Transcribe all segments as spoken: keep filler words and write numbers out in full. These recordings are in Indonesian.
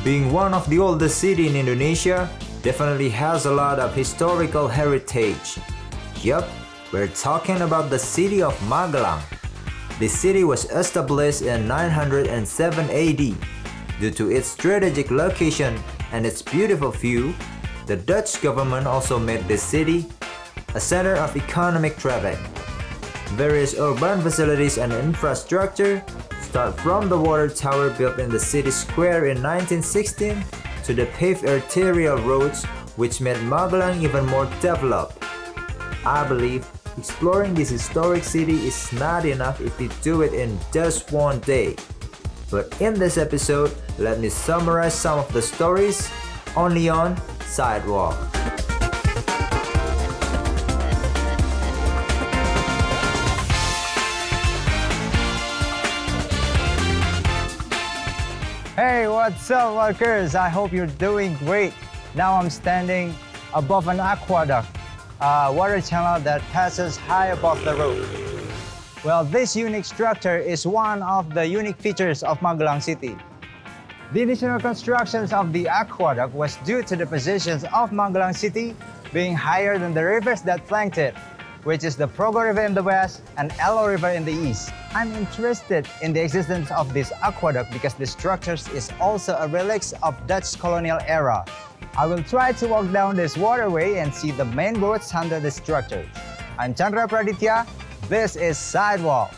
Being one of the oldest cities in Indonesia, definitely has a lot of historical heritage. Yup, we're talking about the city of Magelang. The city was established in nine hundred seven A D. Due to its strategic location and its beautiful view, the Dutch government also made this city a center of economic traffic. Various urban facilities and infrastructure start from the water tower built in the city square in nineteen sixteen to the paved arterial roads which made Magelang even more developed. I believe exploring this historic city is not enough if we do it in just one day. But in this episode, let me summarize some of the stories only on Sidewalk. Hey, what's up, walkers? I hope you're doing great. Now I'm standing above an aqueduct, a water channel that passes high above the road. Well, this unique structure is one of the unique features of Magelang City. The initial constructions of the aqueduct was due to the positions of Magelang City being higher than the rivers that flanked it, which is the Progo River in the west and Elo River in the east. I'm interested in the existence of this aqueduct because the structure is also a relic of Dutch colonial era. I will try to walk down this waterway and see the main boats under the structure. I'm Chandra Praditya. This is Sidewalk.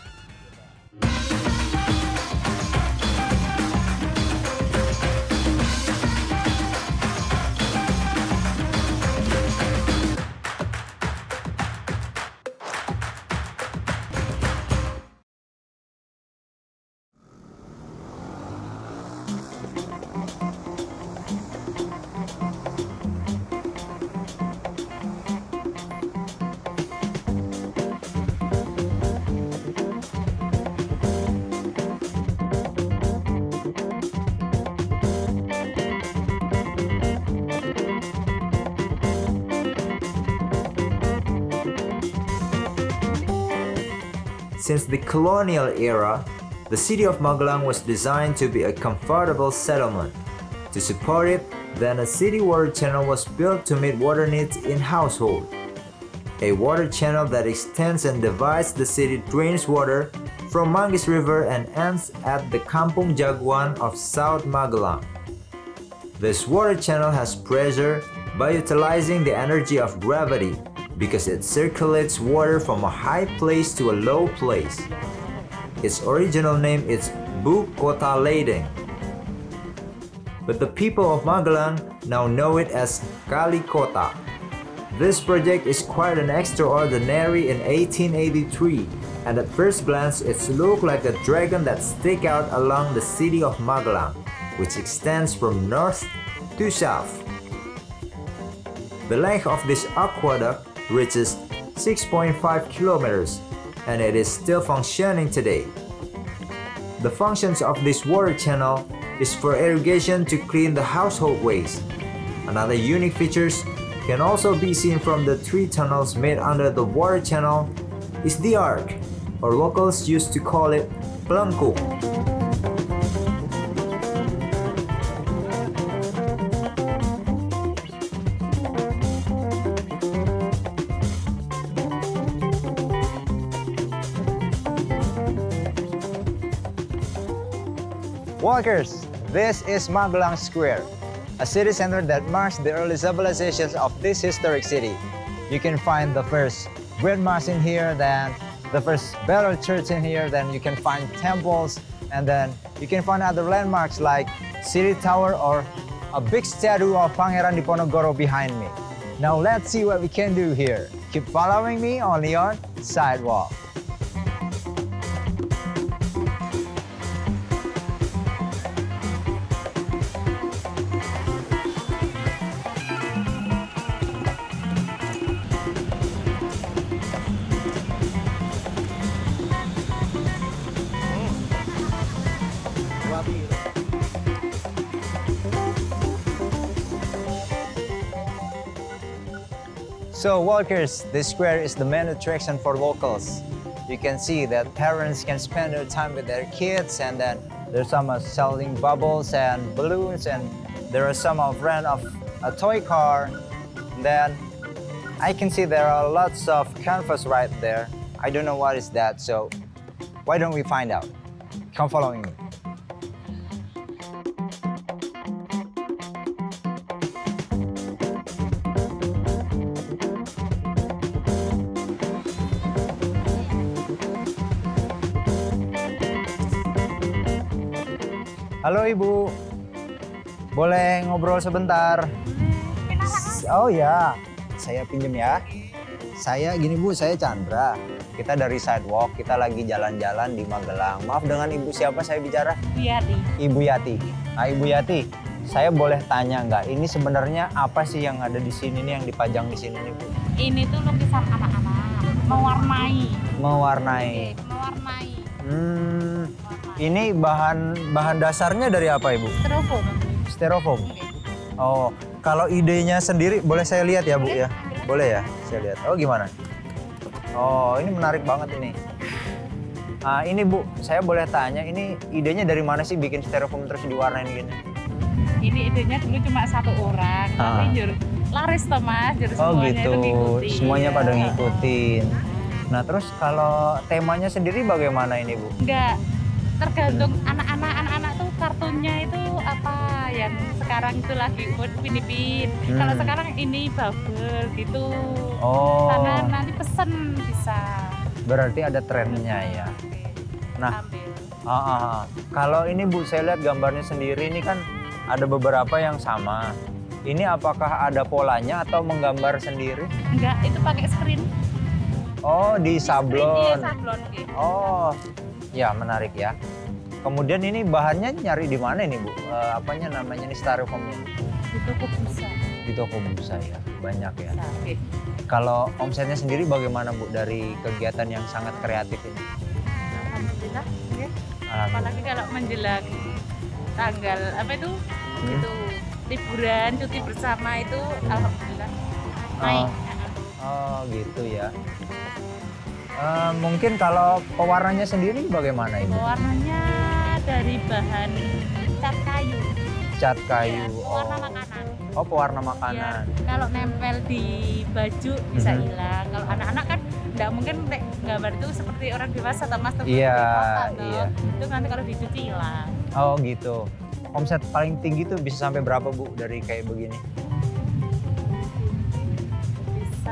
Since the colonial era, the city of Magelang was designed to be a comfortable settlement. To support it, then a city water channel was built to meet water needs in household. A water channel that extends and divides the city drains water from Manggis River and ends at the Kampung Jagoan of South Magelang. This water channel has pressure by utilizing the energy of gravity, because it circulates water from a high place to a low place. Its original name is Bu Kota Ledeng, but the people of Magelang now know it as Kali Kota. This project is quite an extraordinary in eighteen eighty-three, and at first glance it looks like a dragon that sticks out along the city of Magelang, which extends from north to south. The length of this aqueduct reaches six point five kilometers, and it is still functioning today. The functions of this water channel is for irrigation to clean the household waste. Another unique features can also be seen from the three tunnels made under the water channel is the ark, or locals used to call it Pelengkung. Walkers, this is Magelang Square, a city center that marks the early civilizations of this historic city. You can find the first Great Mass in here, then the first Bell Church in here, then you can find temples, and then you can find other landmarks like City Tower or a big statue of Pangeran Diponegoro behind me. Now let's see what we can do here. Keep following me only on Sidewalk. So walkers, this square is the main attraction for locals. You can see that parents can spend their time with their kids, and then There's some uh, selling bubbles and balloons, and there are some of rent of a toy car. Then I can see there are lots of canvas right there. I don't know what is that, so why don't we find out? Come following me. Halo Ibu, boleh ngobrol sebentar? Oh ya, saya pinjem ya. Saya gini Bu, saya Chandra. Kita dari Sidewalk, kita lagi jalan-jalan di Magelang. Maaf, dengan Ibu siapa saya bicara? Ibu Yati. Ibu Yati. Nah, Ibu Yati, saya boleh tanya nggak? Ini sebenarnya apa sih yang ada di sini nih, yang dipajang di sini nih Bu? Ini tuh lukisan anak-anak, mewarnai. Mewarnai. Oke, mewarnai. Hmm, ini bahan bahan dasarnya dari apa Ibu? Styrofoam. Styrofoam. Oke. Oh, kalau idenya sendiri boleh saya lihat ya Bu Boleh, ya? Boleh ya, saya lihat. Oh gimana? Oh ini menarik banget ini. Ah ini Bu, saya boleh tanya, ini idenya dari mana sih bikin styrofoam terus diwarnain gini? Ini idenya dulu cuma satu orang, Ah. tapi jur, laris toh Mas, jur Oh semuanya gitu, itu ngikutin. semuanya pada Iya. ngikutin. Nah terus kalau temanya sendiri bagaimana ini Bu? Enggak, tergantung anak-anak, anak-anak tuh kartunnya itu apa yang sekarang itu lagi buat Pinipin. Hmm. Kalau sekarang ini bubble gitu. Oh, Karena nanti pesen bisa. berarti ada trennya ya. Oke, Nah. ambil. Ah, ah, ah. Kalau ini Bu, saya lihat gambarnya sendiri ini kan ada beberapa yang sama. Ini apakah ada polanya atau menggambar sendiri? Enggak, itu pakai screen. Oh, di Iya, sablon. sablon. Oke. Oh, ya menarik ya. Kemudian ini bahannya nyari di mana ini Bu? Eh, apanya namanya ini styrofoamnya? Di toko busa. Di toko busa ya, banyak ya. Bisa, oke. Kalau omsetnya sendiri bagaimana Bu dari kegiatan yang sangat kreatif ini? Alhamdulillah. Oke. Alhamdulillah. Apalagi kalau menjelang tanggal apa itu? Hmm. Itu liburan, cuti bersama itu Hmm. alhamdulillah naik. Oh gitu ya. Eh, mungkin kalau pewarnanya sendiri bagaimana Ibu? Warnanya dari bahan cat kayu. Cat kayu. Ya, Oh. warna makanan. Oh, pewarna Ya, makanan. kalau nempel di baju bisa Mhm. hilang. Kalau anak-anak kan nggak mungkin nek gambar itu seperti orang dewasa atau mas seperti Iya, dewasa, toh. iya. Itu nanti kalau dicuci hilang. Oh gitu. Omset paling tinggi tuh bisa sampai berapa Bu dari kayak begini? Bisa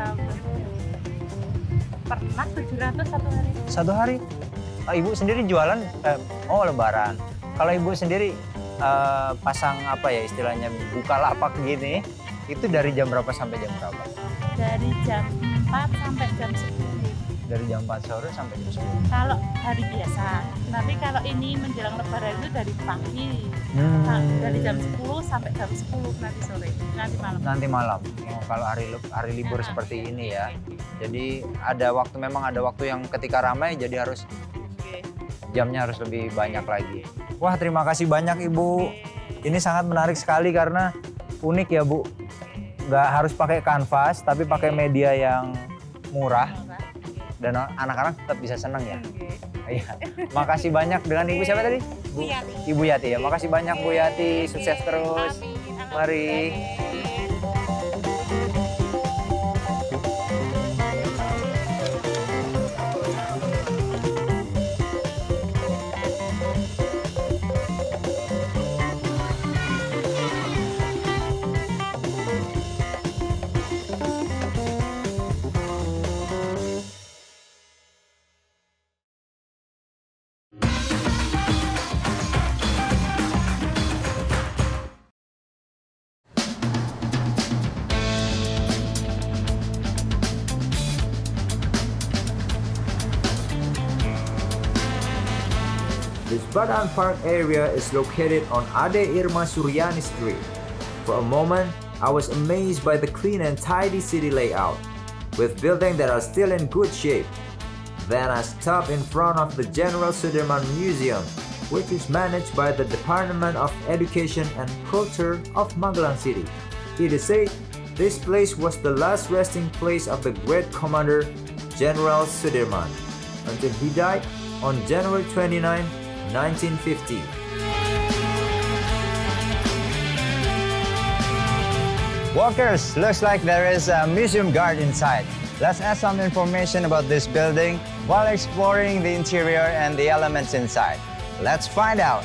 pernah tujuh ratus satu hari. Satu hari? Oh, Ibu sendiri jualan? Eh, oh lebaran. Kalau Ibu sendiri eh, pasang apa ya istilahnya buka lapak gini, itu dari jam berapa sampai jam berapa? Dari jam empat sampai jam sepuluh. Dari jam empat sore sampai jam sepuluh. Kalau hari biasa. Tapi kalau ini menjelang lebaran itu dari pagi. Hmm. Nah, dari jam sepuluh sampai jam sepuluh nanti sore. Nanti malam. Nanti malam. Oh, kalau hari lib- hari libur Nah, seperti oke, ini oke, ya. oke. Jadi ada waktu, memang ada waktu yang ketika ramai jadi harus Oke. jamnya harus lebih banyak lagi. Wah, terima kasih banyak Ibu. Ini sangat menarik sekali karena unik ya Bu. Nggak harus pakai kanvas tapi pakai media yang murah dan anak-anak tetap bisa senang ya. Oke. Iya. Makasih banyak. Dengan Ibu siapa tadi? Bu Yati. Ibu Yati ya. Makasih banyak Bu Yati. Sukses terus. Amin. Mari. This Badan Park area is located on Ade Irma Suryani Street. For a moment, I was amazed by the clean and tidy city layout, with buildings that are still in good shape. Then I stopped in front of the General Sudirman Museum, which is managed by the Department of Education and Culture of Magelang City. It is said this place was the last resting place of the great commander General Sudirman until he died on January twenty-ninth, nineteen fifty. Walkers, looks like there is a museum guard inside. Let's add some information about this building while exploring the interior and the elements inside. Let's find out.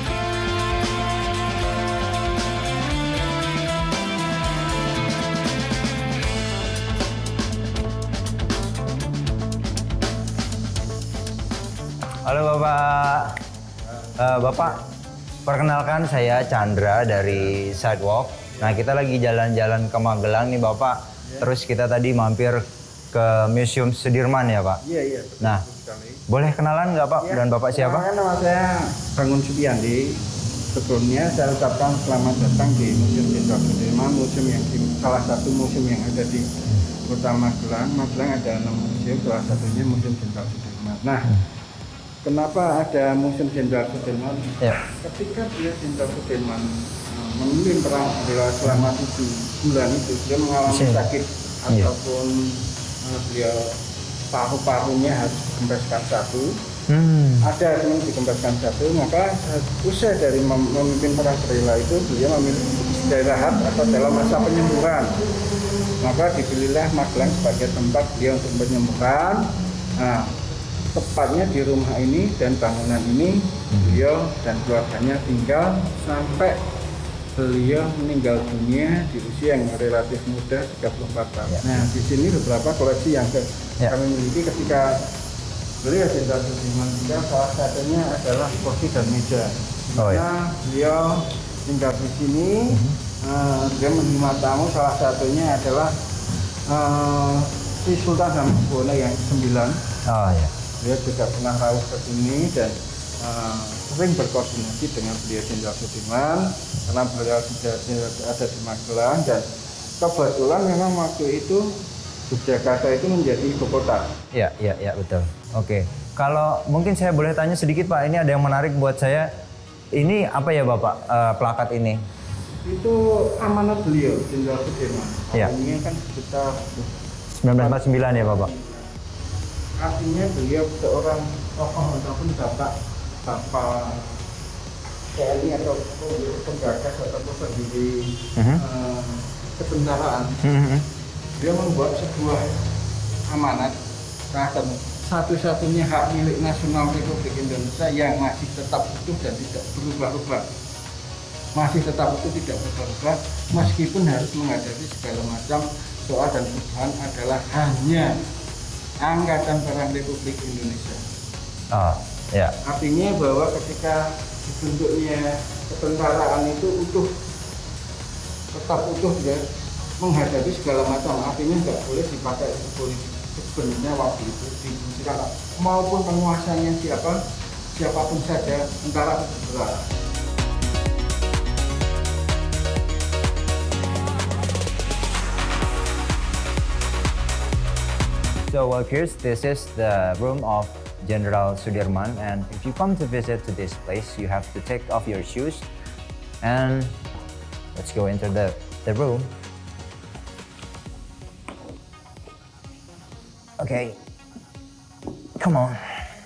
Halo Bapak. Uh, Bapak, perkenalkan saya Chandra dari Sidewalk. Nah, kita lagi jalan-jalan ke Magelang nih Bapak. Ya. Terus kita tadi mampir ke Museum Sudirman ya Pak? Iya, iya. Betul, nah, betul sekali. Boleh kenalan nggak Pak? Ya, dan Bapak siapa? Nama saya Bangun Supiandi. Sebelumnya saya ucapkan selamat datang di Museum Jenderal Sudirman, museum yang di, salah satu museum yang ada di Kota Magelang. Magelang ada enam museum, salah satunya Museum Jenderal Sudirman. Nah, hmm. kenapa ada Museum Jenderal Sudirman? Ya. Ketika dia Jenderal Sudirman memimpin perang bela selama tujuh bulan itu, dia mengalami sakit yeah. ataupun uh, beliau paru-parunya harus dikempeskan satu. Hmm. Ada yang dikempeskan satu, maka usai dari mem memimpin perang gerila itu, beliau memilih istirahat atau dalam masa penyembuhan. Maka dipilihlah Magelang sebagai tempat beliau untuk penyembuhan. Nah, tepatnya di rumah ini dan bangunan ini beliau dan keluarganya tinggal sampai beliau meninggal dunia di usia yang relatif muda, tiga puluh empat tahun. Ya. Nah, di sini beberapa koleksi yang ke, ya. kami miliki ketika beliau Jenderal Sudirman tinggal, salah satunya adalah kursi dan meja. Oh, ya. Beliau tinggal di sini, uh-huh. uh, dia menerima tamu, salah satunya adalah uh, Sri Sultan Hamengkubuwono yang sembilan. Oh, ya. Dia juga pernah rawuh ke sini dan uh, sering berkoordinasi dengan beliau Jenderal Sudirman karena beliau sudah ada di Magelang, dan kebetulan memang waktu itu Yogyakarta itu menjadi ibu kota. Iya, iya, iya, betul. Oke, kalau mungkin saya boleh tanya sedikit Pak, ini ada yang menarik buat saya. Ini apa ya Bapak, uh, plakat ini? Itu amanat beliau Jenderal Sudirman. Iya. Ini kan sekitar sembilan belas empat puluh sembilan ya Bapak? Artinya beliau seorang tokoh ataupun bapak bapak T N I atau penggagas ataupun pendiri uh-huh. uh, ketentaraan. Uh-huh. Dia membuat sebuah amanat kata satu-satunya hak milik nasional Republik Indonesia yang masih tetap utuh dan tidak berubah-ubah. Masih tetap utuh, tidak berubah-ubah, meskipun harus menghadapi segala macam soal dan perubahan adalah hanya Angkatan Perang Republik Indonesia. Oh, ya. Artinya bahwa ketika dibentuknya ketentaraan itu utuh, tetap utuh ya, menghadapi segala macam, artinya nggak boleh dipakai untuk politik. Sebenarnya waktu itu difungsikan maupun penguasanya siapa, siapapun saja, tentara bergerak. So workers, this is the room of Jenderal Sudirman, and if you come to visit to this place, you have to take off your shoes, and let's go into the, the room. Okay, come on.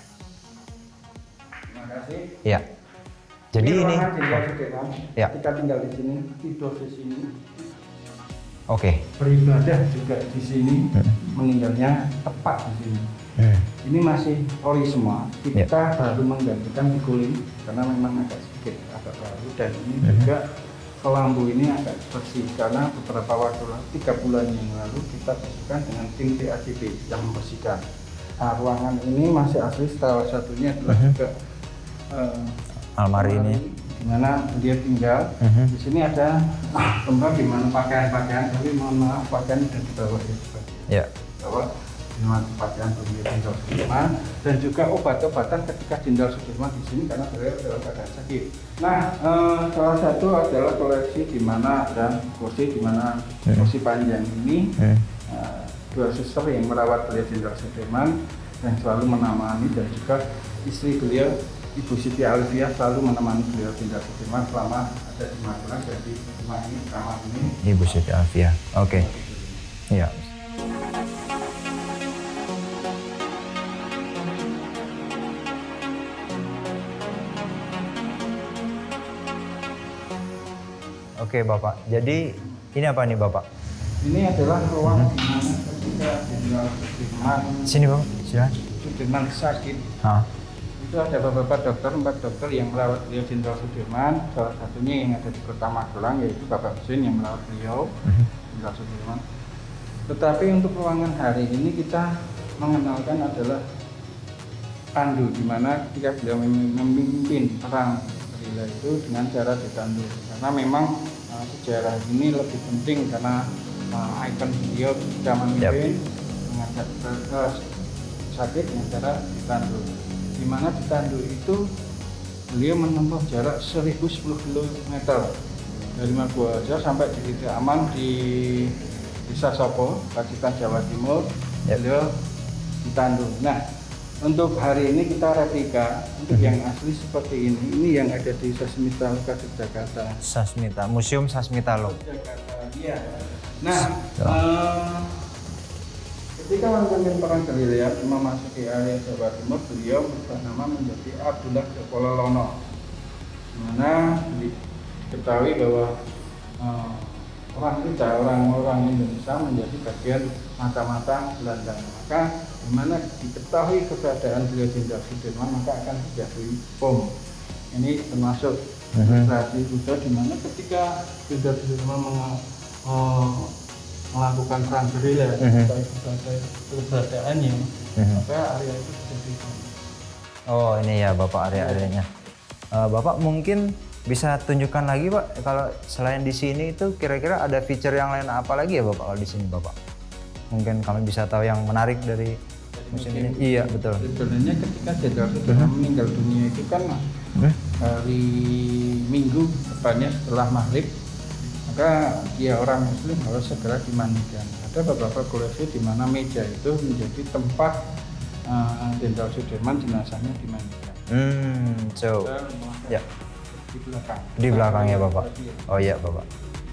Terima kasih. Ya. Jadi ini. Ya. Kita tinggal di sini, tidur di sini. Oke. Okay. Beribadah juga di sini, hmm. meninggalnya tepat di sini. Hmm. Ini masih ori semua. Kita yeah. baru menggantikan guling karena memang agak sedikit agak baru, dan ini hmm. juga kelambu ini agak bersih karena beberapa waktu lalu, tiga bulan yang lalu kita bersihkan dengan tim T A C B yang membersihkan. Nah, ruangan ini masih asli, salah satunya adalah uh-huh. juga uh, almari ini, di mana dia tinggal. Uh-huh. Di sini ada tempat di mana pakaian-pakaian, tapi mohon maaf pakaian sudah dibawa ya, ya. Bawa di mana pakaian beliau Jenderal Sudirman, dan juga obat-obatan ketika Jenderal Sudirman di sini karena beliau dalam keadaan sakit. Nah, eh, salah satu adalah koleksi di mana ada kursi di mana hmm. kursi panjang ini hmm. eh, dua suster yang merawat beliau Jenderal Sudirman yang selalu menemani, dan juga istri beliau Ibu Siti Alfiah selalu menemani beliau Jenderal Sudirman selama ada di Magelang dan di rumah ini, kamar ini. Ibu Siti Alfiah, oke. Okay. Iya. Oke Bapak, jadi Ini apa nih Bapak? Ini adalah ruang di mana ketika Jenderal Sudirman Sini Bapak, silakan. Sudirman sakit. Hah? Itu ada beberapa dokter, empat dokter yang merawat beliau Jenderal Sudirman. Salah satunya yang ada di Kota Magelang yaitu Bapak Husin yang merawat beliau Mhm. Jenderal Sudirman. Tetapi untuk ruangan hari ini kita mengenalkan adalah pandu, di mana ketika beliau memimpin perang gerilya itu dengan cara ditandu. Karena memang uh, sejarah ini lebih penting karena uh, ikon beliau ketika memimpin mengangkat uh, sakit dengan cara ditandu. Di mana ditandu itu beliau menempuh jarak seribu sepuluh kilometer dari Maguwoharjo sampai di titik aman di Desa Sopo, Pacitan, Jawa Timur. Yep. Beliau ditandu. Nah, untuk hari ini kita replika untuk yang asli seperti ini. Ini yang ada di Sasmita Loka Jakarta. Sasmita, Museum Sasmita Loka. Jakarta, iya. Nah, uh, ketika memimpin perang gerilya memasuki area Jawa Timur, beliau berubah nama menjadi Abdullah Jopololono. Di mana diketahui bahwa uh, orang kita, orang-orang Indonesia menjadi bagian mata-mata Belanda. Maka di mana diketahui keberadaan beliau Jenderal Sudirman, maka akan dijatuhi bom. Ini termasuk tradisi kuda di mana ketika Jenderal Sudirman meng- uh, melakukan perang gerilya, diketahui keberadaannya, maka area itu jadi bom. Oh ini ya Bapak area-areanya. Uh, Bapak mungkin bisa tunjukkan lagi Pak, kalau selain di sini itu kira-kira ada feature yang lain apa lagi ya Bapak kalau di sini Bapak? Mungkin kami bisa tahu yang menarik dari museum ini. Iya betul. Sebenarnya ketika Jenderal Sudirman meninggal dunia itu kan hari Minggu tepatnya setelah maghrib, maka dia orang Muslim harus segera dimandikan. Ada beberapa koleksi di mana meja itu menjadi tempat Jenderal uh, Sudirman jenazahnya dimandikan. Hmm, so ya. Di belakang. Di belakang ya Bapak. Oh iya Bapak.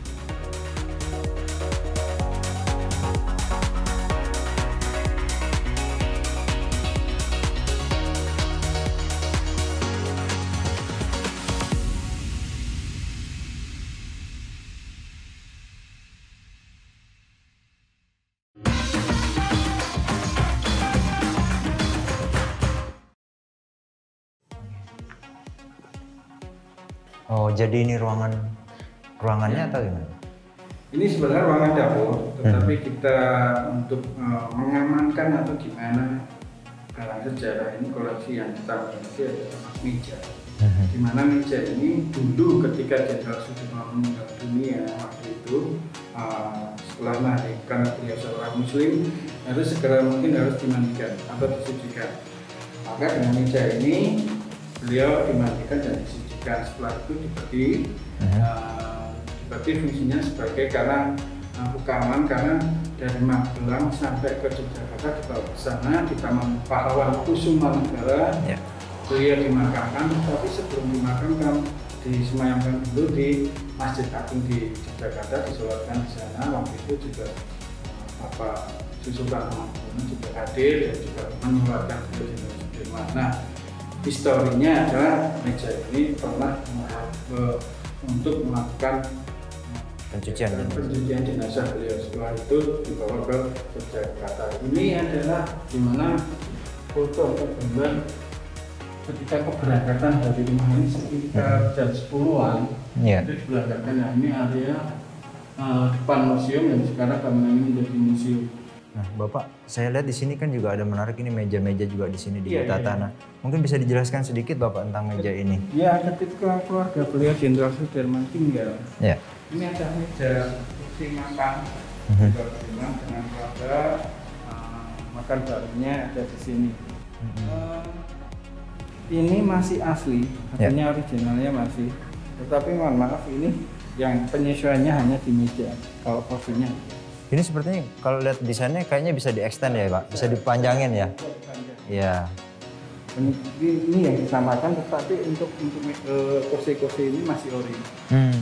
Oh, jadi ini ruangan ruangannya atau gimana? Ini sebenarnya ruangan dapur, tetapi hmm. kita untuk uh, mengamankan atau gimana dalam sejarah ini koleksi yang kita miliki adalah meja. Hmm. Di mana meja ini dulu ketika Jenderal Sudirman meninggal dunia waktu itu uh, setelah melahirkan beliau seorang Muslim harus segera mungkin harus dimandikan atau disucikan. Maka dengan meja ini beliau dimandikan dan disucikan. Setelah itu dibagi, uh-huh. uh, dibagi fungsinya sebagai karena uh, hukaman karena dari Magelang sampai ke Yogyakarta dibawa ke sana di Taman Pahlawan Kusumanegara. Yeah. Beliau dimakamkan, tapi sebelum dimakamkan disemayamkan dulu di Masjid Agung di Yogyakarta, disolatkan di sana. Waktu itu juga uh, Bapak Susilo Bambang Yudhoyono juga hadir dan juga menyolatkan beliau di Sudirman. Nah, historinya adalah meja ini pernah uh, untuk melakukan pencucian pencucian jenazah beliau. Setelah itu dibawa ke Yogyakarta. Ini adalah di mana foto atau gambar ketika keberangkatan dari rumah ini sekitar jam sepuluhan. Yeah. Itu diberangkatkan. Nah, ini area uh, depan museum yang sekarang bangunan ini menjadi museum. Nah, Bapak, saya lihat di sini kan juga ada menarik ini meja-meja juga di sini di yeah, Tatana. Yeah. Mungkin bisa dijelaskan sedikit Bapak tentang meja ini? Ya, ketika keluarga beliau Jenderal Sudirman tinggal, yeah. ini ada meja kursi makan mm-hmm. dengan keluarga, uh, makan barengnya ada di sini. Mm-hmm. Uh, ini masih asli, artinya yeah. originalnya masih. Tetapi mohon maaf ini yang penyesuaiannya hanya di meja, kalau posisinya. Ini sepertinya kalau lihat desainnya kayaknya bisa di-extend ya Pak, bisa dipanjangin ya? Iya. Ini, ini yang disamakan, tetapi untuk untuk uh, kursi-kursi ini masih ori. Hmm.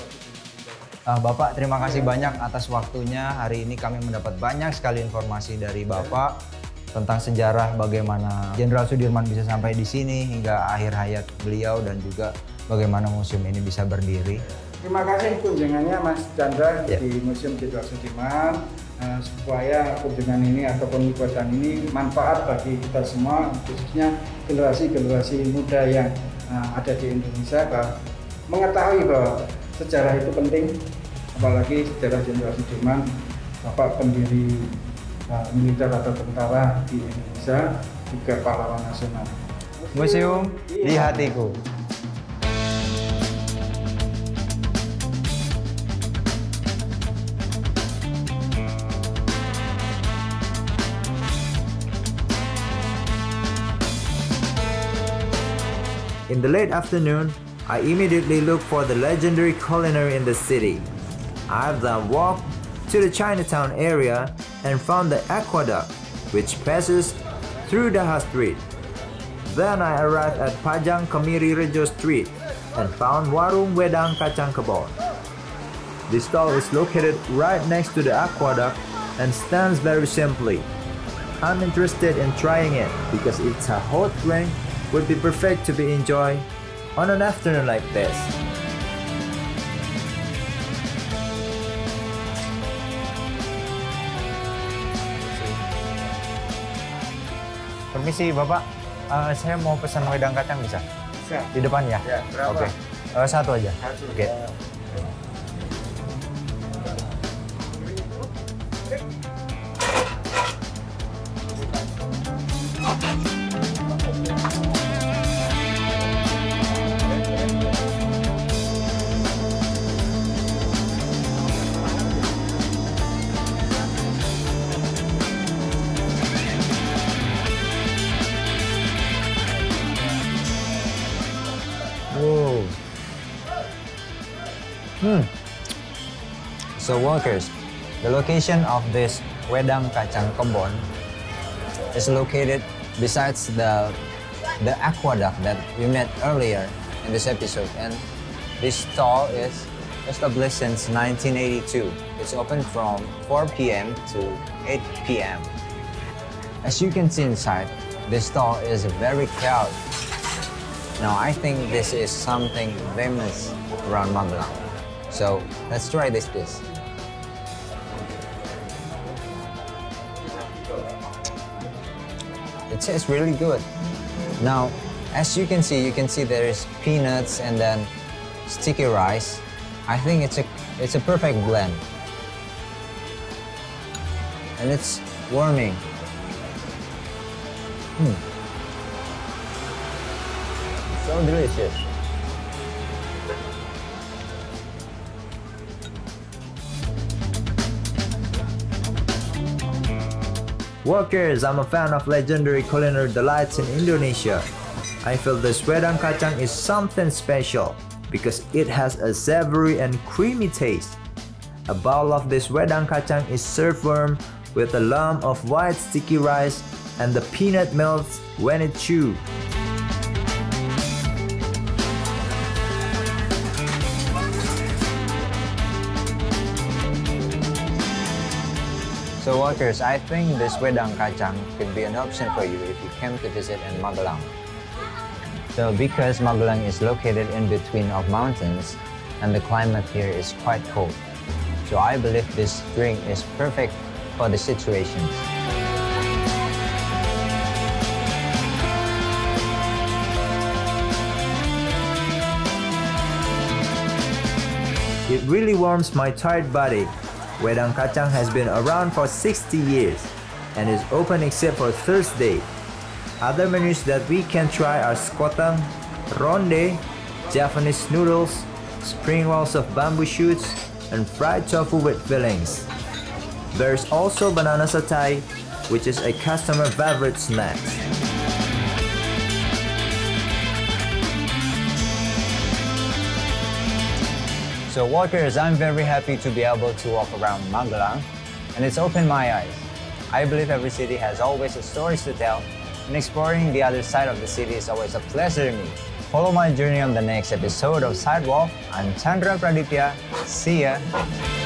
Uh, Bapak, terima kasih banyak atas waktunya. Hari ini kami mendapat banyak sekali informasi dari Bapak tentang sejarah bagaimana Jenderal Sudirman bisa sampai di sini hingga akhir hayat beliau dan juga bagaimana museum ini bisa berdiri. Terima kasih kunjungannya Mas Chandra Ya. di Museum Jenderal Sudirman. Uh, supaya kunjungan ini ataupun liputan ini manfaat bagi kita semua, khususnya generasi-generasi muda yang uh, ada di Indonesia, bahwa mengetahui bahwa sejarah itu penting, apalagi sejarah Jenderal Sudirman, Bapak pendiri uh, militer atau tentara di Indonesia, juga pahlawan nasional. Museum di hatiku. In the late afternoon, I immediately looked for the legendary culinary in the city. I then walked to the Chinatown area and found the aqueduct, which passes through Daha Street. Then I arrived at Pajang Kemiri Rejo Street and found Warung Wedang Kacang Kebon. This stall is located right next to the aqueduct and stands very simply. I'm interested in trying it because it's a hot drink would be perfect to be enjoyed on an afternoon like this. Permisi Bapak, uh, saya mau pesan wedang kacang bisa? Bisa. Di depan ya? Ya, berapa? Oke, Uh, satu aja. Satu. Oke. Whoa. Hmm. So workers, the location of this Wedang Kacang Kebon is located besides the the aqueduct that we met earlier in this episode, and this stall is established since nineteen eighty-two. It's open from four p m to eight p m As you can see inside, this stall is very crowded. Now I think this is something famous around Magelang. So let's try this dish. It tastes really good. Now, as you can see, you can see there is peanuts and then sticky rice. I think it's a it's a perfect blend. And it's warming. Hmm. So delicious. Workers, I'm a fan of legendary culinary delights in Indonesia. I feel this wedang kacang is something special because it has a savory and creamy taste. A bowl of this wedang kacang is served warm with a lump of white sticky rice and the peanut melts when it chewed. So workers, I think this wedang kacang could be an option for you if you came to visit in Magelang. So because Magelang is located in between of mountains and the climate here is quite cold. So I believe this drink is perfect for the situations. It really warms my tired body. Wedang kacang has been around for sixty years and is open except for Thursday. Other menus that we can try are skotang, ronde, Japanese noodles, spring rolls of bamboo shoots, and fried tofu with fillings. There's also banana satay, which is a customer favorite snack. So workers, I'm very happy to be able to walk around Magelang, and it's opened my eyes. I believe every city has always a stories to tell, and exploring the other side of the city is always a pleasure to me. Follow my journey on the next episode of Sidewalk. I'm Chandra Pradipya. See ya!